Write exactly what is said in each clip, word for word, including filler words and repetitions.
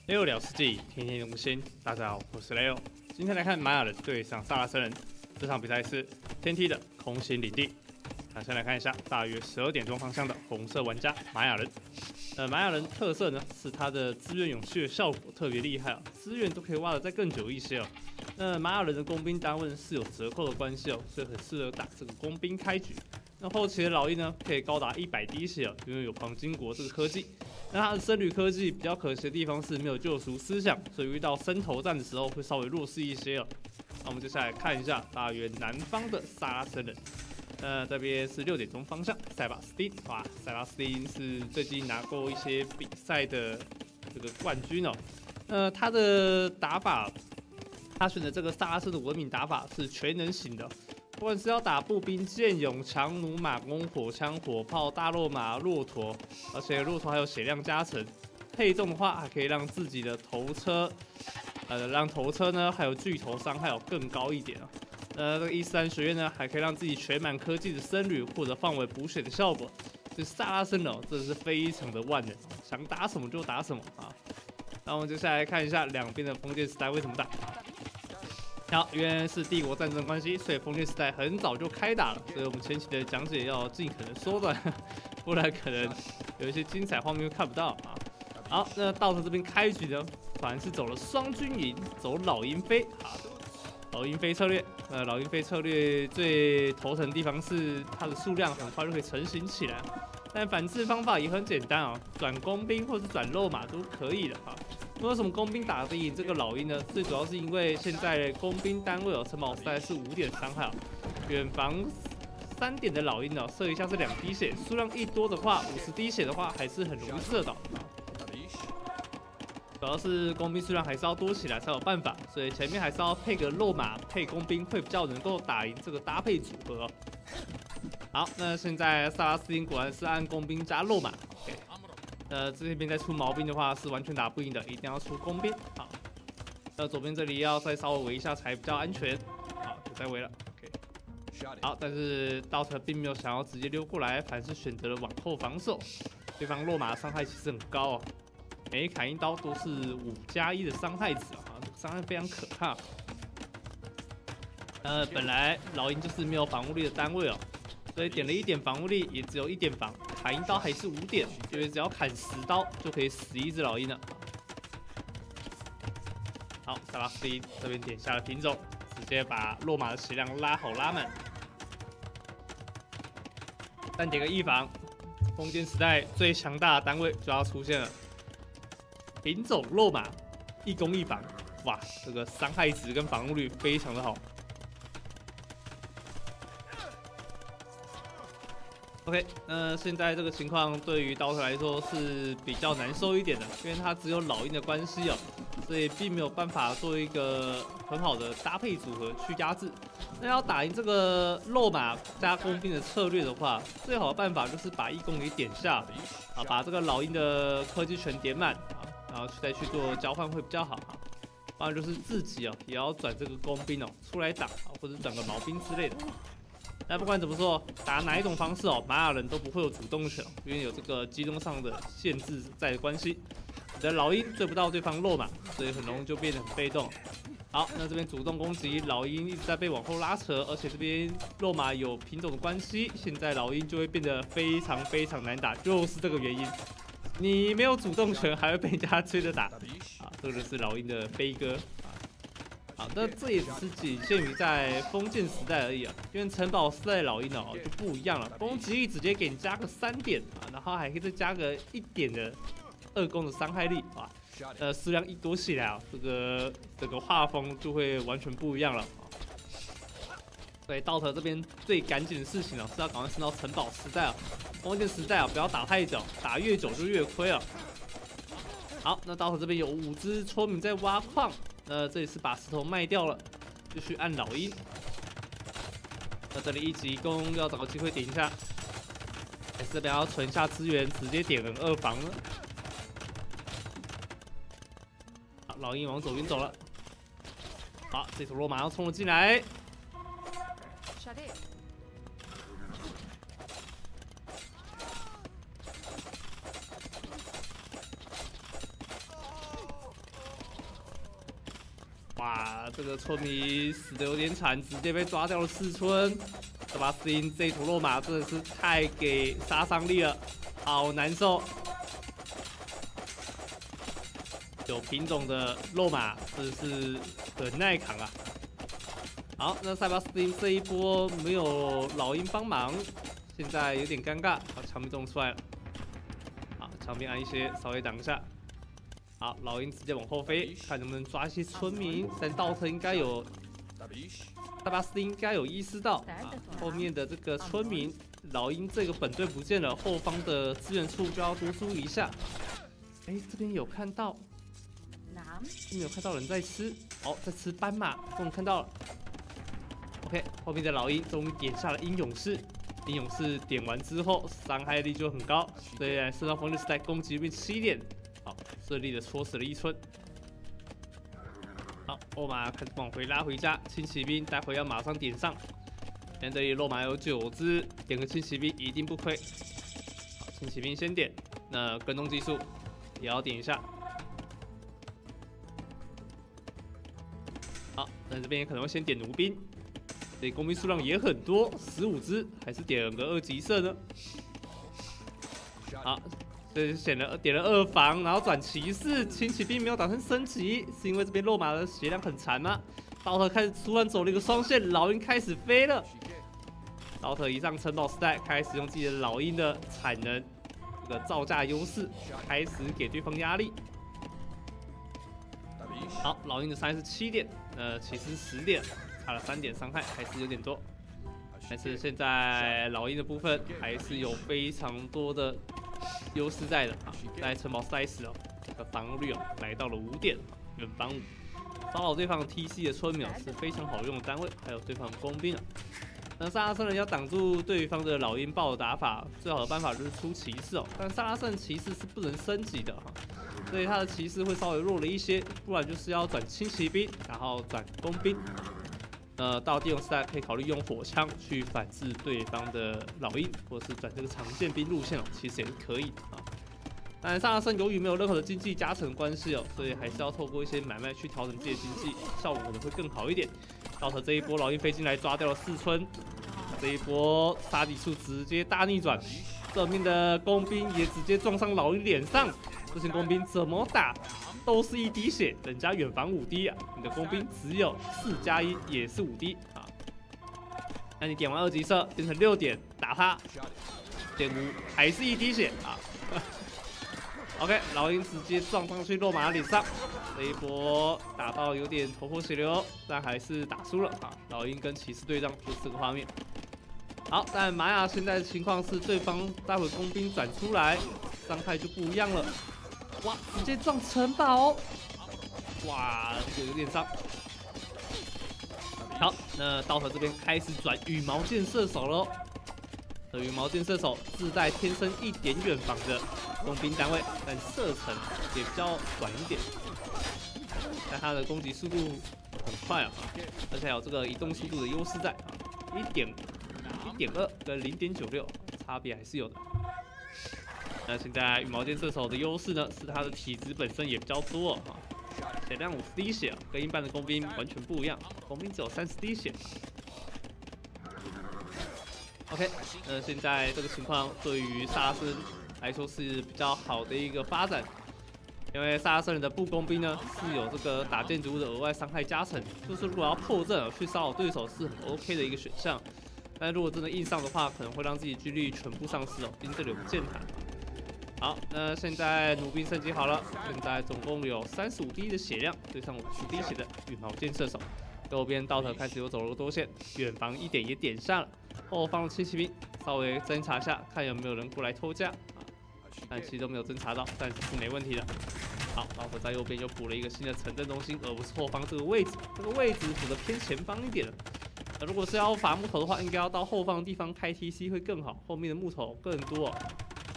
Leo 聊世纪，天天用心。大家好，我是 Leo。今天来看玛雅人对上萨拉森人，这场比赛是天梯的空心领地。那先来看一下，大约十二点钟方向的红色玩家玛雅人。呃，玛雅人特色呢是它的资源永续的效果特别厉害啊，资源都可以挖得再更久一些哦。那玛雅人的工兵单位是有折扣的关系哦，所以很适合打这个工兵开局。那后期的老鹰呢，可以高达一百滴血哦，因为有黄金国这个科技。那它的僧侣科技比较可惜的地方是没有救赎思想，所以遇到深头战的时候会稍微弱势一些哦。那我们接下来看一下大约南方的萨拉森人。呃，这边是六点钟方向，塞巴斯汀，哇，塞巴斯汀是最近拿过一些比赛的这个冠军哦。呃，他的打法，他选的这个萨拉森的文明打法是全能型的。不管是要打步兵、剑勇、强弩、马弓、火枪、火炮、大肉马、骆驼，而且骆驼还有血量加成，配重的话还可以让自己的头车，呃，让头车呢还有巨头伤害有更高一点啊。呃，这个伊斯兰学院呢还可以让自己全满科技的僧侣或者范围补血的效果。这萨拉森哦，真的是非常的万能，想打什么就打什么啊。那我们接下来看一下两边的封建时代为什么打。好，因为是帝国战争关系，所以封建时代很早就开打了，所以我们前期的讲解要尽可能缩短，不然可能有一些精彩画面看不到啊。好，那到了这边开局呢，反而是走了双军营，走老鹰飞啊，老鹰飞策略。呃，老鹰飞策略最头疼的地方是它的数量很快就可以成型起来，但反制方法也很简单啊，转工兵或是转肉马都可以的啊。为什么工兵打得赢这个老鹰呢？最主要是因为现在工兵单位哦，城堡时代是五点伤害哦，远防三点的老鹰哦，射一下是两滴血，数量一多的话，五十滴血的话还是很容易射到的。主要是工兵数量还是要多起来才有办法，所以前面还是要配个肉马配工兵，会比较能够打赢这个搭配组合哦。好，那现在萨拉斯汀果然是按工兵加肉马 ，OK。呃，这边再出毛兵的话是完全打不赢的，一定要出工兵。好，那左边这里要再稍微围一下才比较安全。好，就再围了 ，OK。好，但是道特并没有想要直接溜过来，反而是选择了往后防守。对方落马伤害其实很高哦，每一砍一刀都是五加一的伤害值啊，伤害非常可怕。呃，本来老鹰就是没有防护力的单位哦。所以点了一点防护力，也只有一点防，砍一刀还是五点，因为只要砍十刀就可以死一只老鹰了。好，萨拉斯汀这边点下了品种，直接把落马的血量拉好拉满。但点个一防，封建时代最强大的单位就要出现了，品种落马一攻一防，哇，这个伤害值跟防护率非常的好。OK， 那现在这个情况对于刀头来说是比较难受一点的，因为它只有老鹰的关系哦，所以并没有办法做一个很好的搭配组合去压制。那要打赢这个肉马加工兵的策略的话，最好的办法就是把义工给点下，啊，把这个老鹰的科技全点满啊，然后再去做交换会比较好哈。不然就是自己哦也要转这个工兵哦出来打啊，或者转个毛兵之类的。那不管怎么说，打哪一种方式哦，玛雅人都不会有主动权，因为有这个机动上的限制在的关系。你的老鹰追不到对方肉马，所以很容易就变得很被动。好，那这边主动攻击，老鹰一直在被往后拉扯，而且这边肉马有品种的关系，现在老鹰就会变得非常非常难打，就是这个原因。你没有主动权，还会被人家追着打，啊，这个就是老鹰的悲歌。好，那这也只是仅限于在封建时代而已啊，因为城堡时代老鹰哦就不一样了，攻击力直接给你加个三点啊，然后还可以再加个一点的二攻的伤害力啊，呃，数量一多起来啊，这个整个画风就会完全不一样了啊。所以道特这边最赶紧的事情啊，是要赶快升到城堡时代啊，封建时代啊不要打太久，打越久就越亏啊。好，那道特这边有五只村民在挖矿。那这里是把石头卖掉了，继续按老鹰。那这里一直一攻要找个机会点一下，还是这边要存一下资源，直接点人二防了。好，老鹰往左边走了。好，这头罗马要冲了进来。 哇，这个村民死的有点惨，直接被抓掉了四村。这把斯汀这一头落马真的是太给杀伤力了，好难受。有品种的落马真的是很耐扛啊。好，那塞巴斯汀这一波没有老鹰帮忙，现在有点尴尬。好，墙壁中出来了。好，墙边按一些，稍微挡一下。好，老鹰直接往后飞，看能不能抓一些村民。但道特应该有，塞巴斯汀应该有意识到啊，后面的这个村民，老鹰这个本队不见了，后方的支援处就要多注意一下。哎，这边有看到，这边有看到人在吃，哦，在吃斑马，终于看到了。OK， 后面的老鹰终于点下了鹰勇士。鹰勇士点完之后，伤害力就很高，虽然射到风力时代攻击变七点，好，顺利的戳死了一村。好，欧马开始往回拉回家，轻骑兵待会要马上点上。现在这里落马有九只，点个轻骑兵一定不亏。好，轻骑兵先点，那跟踪技术也要点一下。好，那这边可能会先点弩兵。所以工兵数量也很多，十五只，还是点个二级射呢？好，这选了点了二防，然后转骑士，轻骑兵没有打算升级，是因为这边落马的血量很残吗？道特开始突然走了一个双线，老鹰开始飞了。道特一上城堡时代，开始用自己的老鹰的产能，这个造价优势，开始给对方压力。好，老鹰的伤害是七点，呃，骑士十点。差了三点伤害，还是有点多。但是现在老鹰的部分还是有非常多的优势在的啊，在城堡塞死哦，这个防御率哦来到了五点，远防五，骚扰对方的 T C 的村民是非常好用的单位，还有对方的工兵啊。那萨拉森人要挡住对方的老鹰豹的打法，最好的办法就是出骑士哦，但萨拉森骑士是不能升级的哈，所以他的骑士会稍微弱了一些，不然就是要转轻骑兵，然后转工兵。呃，到地龙时代可以考虑用火枪去反制对方的老鹰，或者是转这个长剑兵路线哦，其实也是可以的啊。当然，萨拉森由于没有任何的经济加成关系哦，所以还是要透过一些买卖去调整自己的经济，效果可能会更好一点。到时这一波老鹰飞进来抓掉了四村，这一波杀敌术直接大逆转，正面的工兵也直接撞上老鹰脸上，这些工兵怎么打？都是一滴血，人家远防五滴啊，你的工兵只有四加一，也是五滴啊。那你点完二级射变成六点，打他，点五还是一滴血啊。OK， 老鹰直接撞上去落马脸上，这一波打到有点头破血流，但还是打输了啊。老鹰跟骑士对战就是这个画面。好，但玛雅现在的情况是，对方待会工兵转出来，伤害就不一样了。哇！直接撞城堡，哇，这个有点伤。好，那道特这边开始转羽毛箭射手喽。这羽毛箭射手自带天生一点远防的工兵单位，但射程也比较短一点。但它的攻击速度很快啊，而且还有这个移动速度的优势在啊，一点一点二跟零点九六差别还是有的。那现在羽毛箭射手的优势呢，是他的体质本身也比较多啊，血量五十滴血，跟一般的工兵完全不一样，工兵只有三十滴血。OK， 那现在这个情况对于萨拉森来说是比较好的一个发展，因为萨拉森人的步工兵呢是有这个打建筑物的额外伤害加成，就是如果要破阵去骚扰对手是很 OK 的一个选项，但如果真的硬上的话，可能会让自己军力全部丧失哦，毕竟这里有个箭塔。好，那现在弩兵升级好了，现在总共有三十五滴的血量，对上五十滴血的羽毛箭射手。右边道特开始有走路多线，远防一点也点上了，后方的轻骑兵稍微侦查一下，看有没有人过来偷架啊，但其实都没有侦查到，暂时是没问题的。好，道特在右边又补了一个新的城镇中心，而不是后方这个位置，这个位置补的偏前方一点了。那如果是要伐木头的话，应该要到后方的地方开 T C 会更好，后面的木头更多、哦。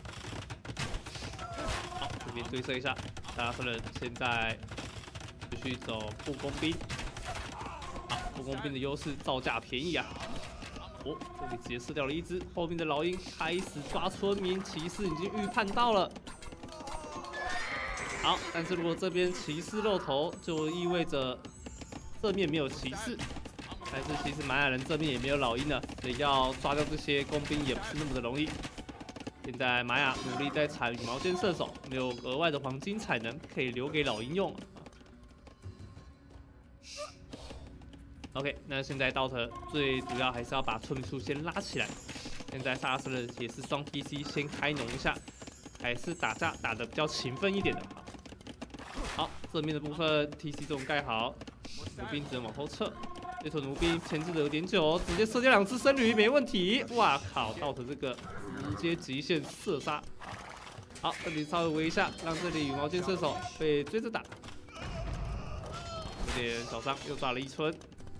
这边对射一下，萨拉森人现在继续走步工兵。好，步工兵的优势造价便宜啊。哦，这里直接射掉了一只，后面的老鹰开始抓村民，骑士已经预判到了。好，但是如果这边骑士露头，就意味着正面没有骑士，但是其实玛雅人正面也没有老鹰了，所以要抓掉这些工兵也不是那么的容易。现在玛雅努力在产羽毛箭射手，没有额外的黄金产能可以留给老鹰用。OK， 那现在 D O T 最主要还是要把村民数先拉起来。现在萨拉斯人也是双 P C 先开农一下，还是打架打得比较勤奋一点的。好，正面的部分 T C 这种盖好，弩兵只能往后撤。这头弩兵牵制的有点久，直接射掉两只僧侣没问题。哇靠 ，D O T 这个直接极限射杀。好，这里稍微围一下，让这里羽毛箭射手被追着打，有点小伤，又抓了一村。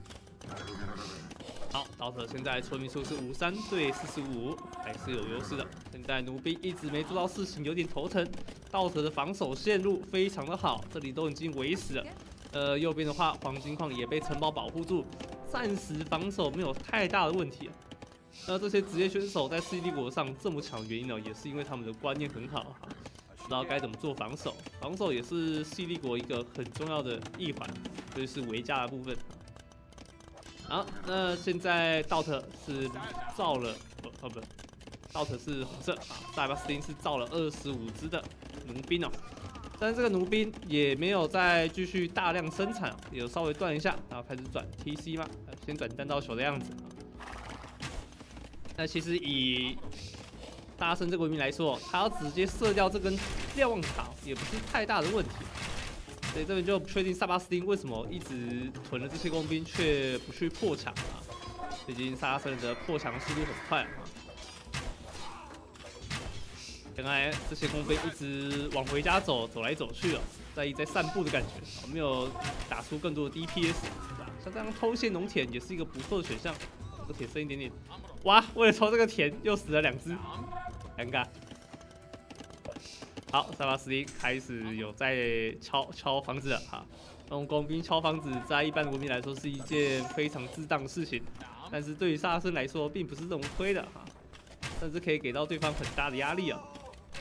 好 ，D O T 现在村民数是五三对四十五，还是有优势的。现在弩兵一直没做到事情，有点头疼。D O T 的防守线路非常的好，这里都已经围死了。呃，右边的话，黄金矿也被城堡保护住，暂时防守没有太大的问题。那这些职业选手在世纪帝国上这么强，原因呢，也是因为他们的观念很好，知道该怎么做防守。防守也是世纪帝国一个很重要的一环，就是围家的部分。好，那现在 D O T 是造了，哦哦不 ，D O T 是红色啊，塞巴斯汀是造了二十五只的弩兵哦，但是这个弩兵也没有再继续大量生产，有稍微断一下，然后开始转 T C 嘛，先转弹道球的样子。那其实以大圣这个文明来说，他要直接射掉这根瞭望塔，也不是太大的问题。所以这边就不确定萨巴斯汀为什么一直囤了这些工兵，却不去破墙啊？毕竟萨拉森人的破墙速度很快啊。原来这些工兵一直往回家走，走来走去哦，在在散步的感觉，没有打出更多的 D P S， 像这样偷窃农田也是一个不错的选项。这铁剩一点点，哇！为了抽这个田，又死了两只，尴尬。好，萨巴斯汀开始有在敲敲房子了哈。用工兵敲房子，在一般的文明来说是一件非常自当的事情，但是对于萨拉森来说，并不是这么推的哈，甚至可以给到对方很大的压力啊。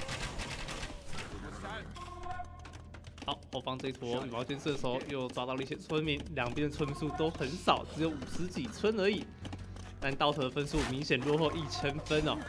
好，后方这坨羽毛箭射手又抓到了一些村民，两边的村民数都很少，只有五十几村而已。但D O T的分数明显落后一千分哦。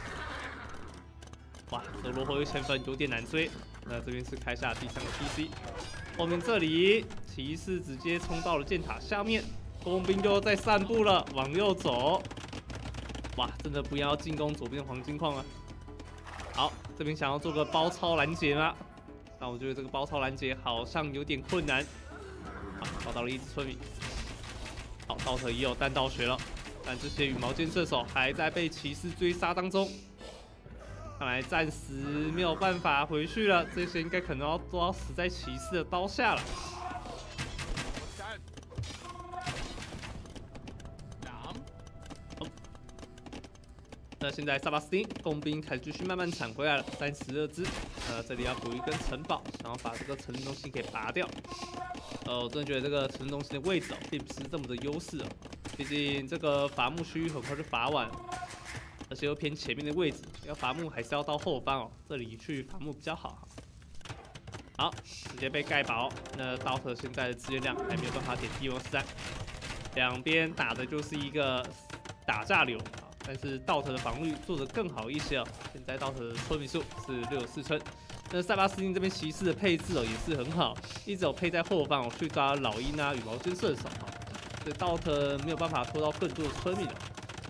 哇，这落后一千分有点难追。那这边是开下第三个 P C， 后面这里骑士直接冲到了箭塔下面，工兵就在散步了，往右走。哇，真的不要进攻左边的黄金矿啊！好，这边想要做个包抄拦截吗？但我觉得这个包抄拦截好像有点困难。好，找到了一只村民。好，D O T也有弹道学了，但这些羽毛箭射手还在被骑士追杀当中。看来暂时没有办法回去了，这些应该可能要都要死在骑士的刀下了。哦、那现在萨巴斯汀工兵开始继续慢慢铲回来了，三十二只。呃，这里要补一根城堡，想要把这个城镇中心给拔掉。呃，我真的觉得这个城镇中心的位置哦，并不是这么的优势哦，毕竟这个伐木区域很快就伐完。而且又偏前面的位置，要伐木还是要到后方哦，这里去伐木比较好。好，直接被盖饱。那D O T现在的资源量还没有办法点帝王十三，两边打的就是一个打架流啊。但是D O T的防御做得更好一些哦。现在D O T的村民数是六十四村。那塞巴斯汀这边骑士的配置哦也是很好，一直有配在后方哦去抓老鹰啊、羽毛箭射手啊，所以D O T没有办法拖到更多的村民了。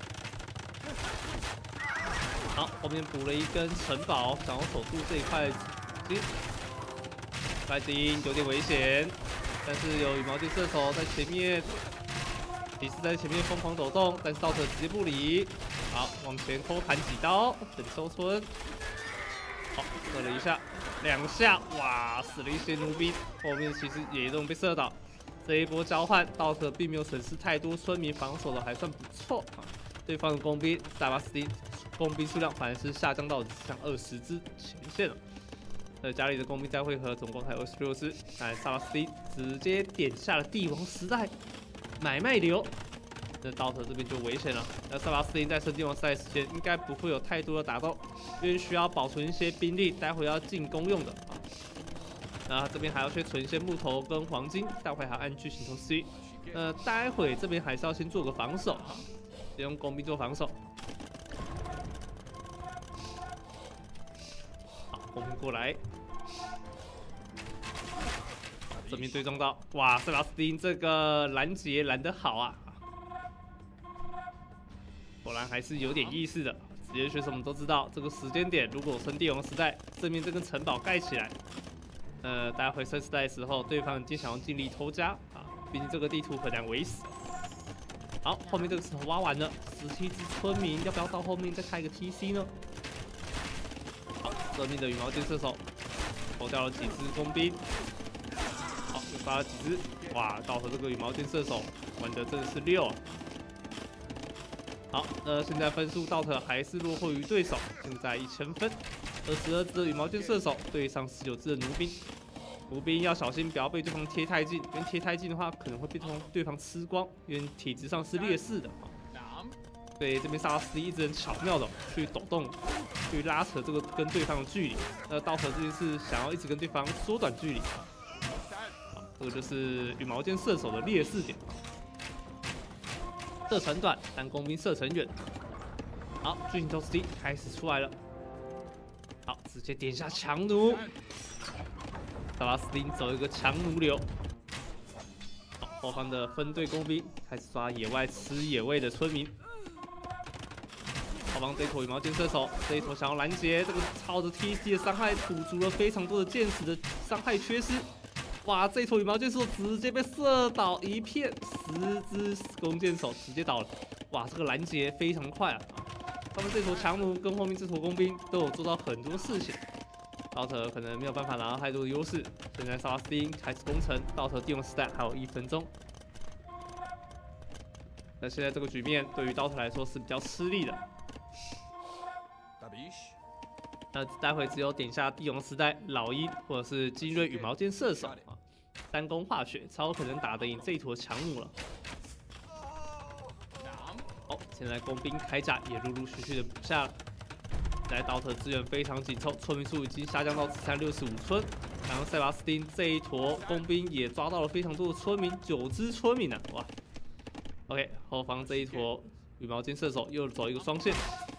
好，后面补了一根城堡，想要守住这一块金，白金有点危险，但是有羽毛箭射手在前面，骑士在前面疯狂抖动，但是D O T直接不理。好，往前偷砍几刀，等收村。好，射了一下，两下，哇，死了一些弩兵，后面其实也都被射倒。这一波交换，D O T并没有损失太多村民，防守的还算不错啊。对方的工兵萨巴斯汀。工兵数量反而是下降到只剩二十支前线了。呃，家里的工兵在汇合总共还有二十六支，但萨巴斯汀直接点下了帝王时代买卖流，那D O T这边就危险了。那萨巴斯汀在升帝王时代时间应该不会有太多的打斗，因为需要保存一些兵力，待会要进攻用的啊。 然后这边还要去存一些木头跟黄金，待会还要按巨型头 C。呃，待会这边还是要先做个防守哈，先用工兵做防守。好，工兵过来。 正面对撞到，哇，塞巴斯汀这个拦截拦得好啊！果然还是有点意思的。职业选手们都知道，这个时间点如果升帝王时代，正面这根城堡盖起来，呃，大家回升时代的时候，对方已经想要尽力偷家啊，毕竟这个地图很难围死。好，后面这个石头挖完了，十七只村民要不要到后面再开一个 T C 呢？好，正面的羽毛箭射手投掉了几只工兵。 又杀了几只，哇！到和这个羽毛箭射手玩的真的是溜啊！好，那现在分数道特还是落后于对手，现在一千分。二十二只的羽毛箭射手对上十九只的弩兵，弩兵要小心不要被对方贴太近，因为贴太近的话可能会被对方对方吃光，因为体质上是劣势的啊。所以这边萨拉斯一直很巧妙的去抖动，去拉扯这个跟对方的距离。那道特这边是想要一直跟对方缩短距离。 这个就是羽毛箭射手的劣势点，射程短，但工兵射程远。好，巨型头 C 开始出来了，好，直接点下强弩，萨拉斯汀走一个强弩流。好，后方的分队工兵开始抓野外吃野味的村民。后方这一坨羽毛箭射手，这一坨想要拦截，这个操着 T C 的伤害补足了非常多的箭矢的伤害缺失。 哇！这一坨羽毛箭射手直接被射倒一片，十只弓箭手直接倒了。哇，这个拦截非常快啊！他们这坨强弩跟后面这坨工兵都有做到很多事情。道特可能没有办法拿到太多的优势。现在萨拉斯汀开始攻城，道特帝王时代还有一分钟。那现在这个局面对于道特来说是比较吃力的。那待会只有点下帝王时代老鹰或者是精锐羽毛箭射手啊，单攻化学才有可能打得赢这一坨强弩了。好，现在工兵铠甲也陆陆续续的补下了。现在道特资源非常紧凑，村民数已经下降到只剩六十五村。然后塞巴斯汀这一坨工兵也抓到了非常多的村民，九只村民呢、啊，哇 ！OK， 后方这一坨羽毛箭射手又走一个双线。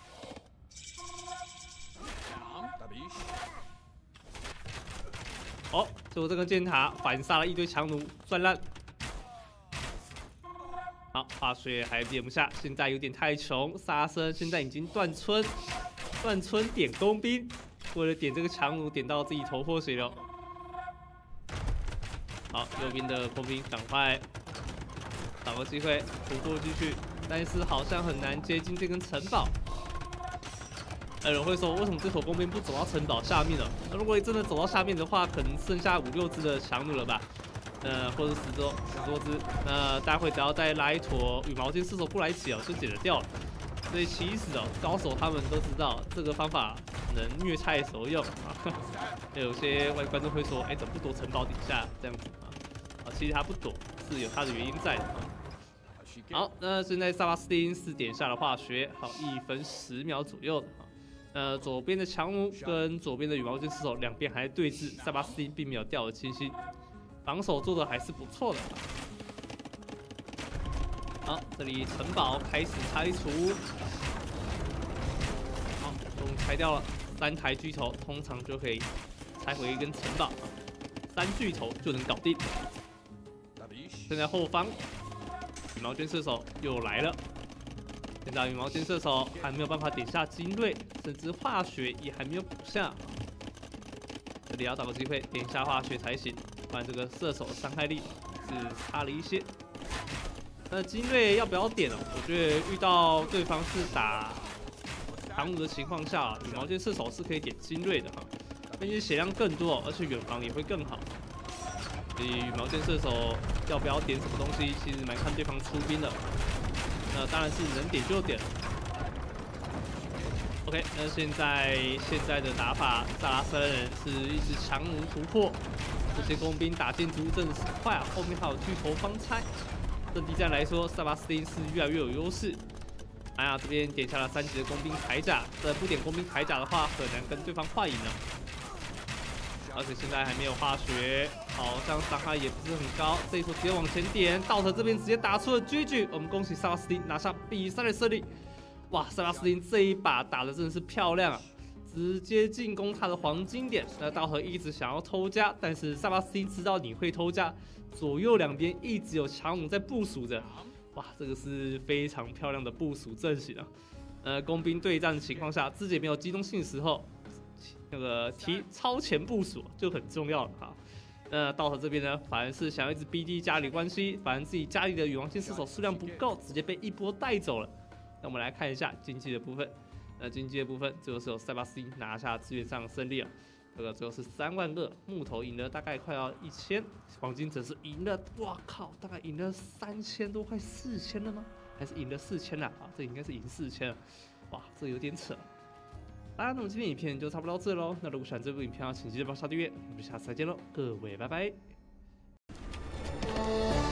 哦，结果这个箭塔反杀了一堆强弩，赚烂。好，化学还点不下，现在有点太穷。沙僧现在已经断村，断村点工兵，为了点这个强弩，点到自己头破血流。好，右边的工兵赶快找个机会突破进去，但是好像很难接近这根城堡。 有人会说，为什么这坨工兵不走到城堡下面了？那如果你真的走到下面的话，可能剩下五六只的强弩了吧？呃，或者十多十多只。那待会只要再拉一坨羽毛箭射手过来解哦，就解得掉了。所以其实哦，高手他们都知道这个方法能虐菜的时候用啊。有些外观众会说，哎，怎么不躲城堡底下这样子啊？啊，其实他不躲是有他的原因在的啊。 好，那现在萨巴斯汀是点下了化学，好，一分十秒左右的啊。 呃，左边的强弩跟左边的羽毛箭射手两边还在对峙，塞巴斯汀并没有掉了清新，防守做的还是不错的。好，这里城堡开始拆除，好，终于拆掉了三台巨头，通常就可以拆回一根城堡，三巨头就能搞定。现在后方羽毛箭射手又来了。 现在羽毛箭射手还没有办法点下精锐，甚至化学也还没有补下。这里要找个机会点下化学才行，不然这个射手伤害力是差了一些。那精锐要不要点哦？我觉得遇到对方是打强弩的情况下，羽毛箭射手是可以点精锐的哈，并且血量更多，而且远防也会更好。所以羽毛箭射手要不要点什么东西，其实蛮看对方出兵的。 那当然是能点就点。OK， 那现在现在的打法，萨拉森人是一直强弩突破，这些工兵打建筑真的是快啊！后面还有巨头方拆，阵地战来说，塞巴斯汀是越来越有优势。哎呀，这边点下了三级的工兵铠甲，这不点工兵铠甲的话，很难跟对方换赢呢。 而且现在还没有化学，好像伤害也不是很高。这一坨直接往前点，道特这边直接打出了 G G， 我们恭喜萨拉斯汀拿下比赛的胜利。哇，萨拉斯汀这一把打的真的是漂亮啊！直接进攻他的黄金点，那道和一直想要偷家，但是萨巴斯汀知道你会偷家，左右两边一直有强弩在部署着，哇，这个是非常漂亮的部署阵型啊。呃，工兵对战的情况下，自己没有机动性的时候，那个提超前部署就很重要了哈。那道和这边呢，反而是想要一直逼低家里关系，反而自己家里的羽王星射手数量不够，直接被一波带走了。那我们来看一下经济的部分。那经济的部分，最后是由塞巴斯汀拿下资源上的胜利啊。这个最后是三万二，木头赢了大概快要一千，黄金则是赢了，哇靠，大概赢了三千多，快四千了吗？还是赢了四千了啊？这应该是赢四千了，哇，这有点扯。好啦，那么今天影片就差不多到这喽。那如果喜欢这部影片，请记得帮我刷订阅，我们下次再见喽，各位拜拜。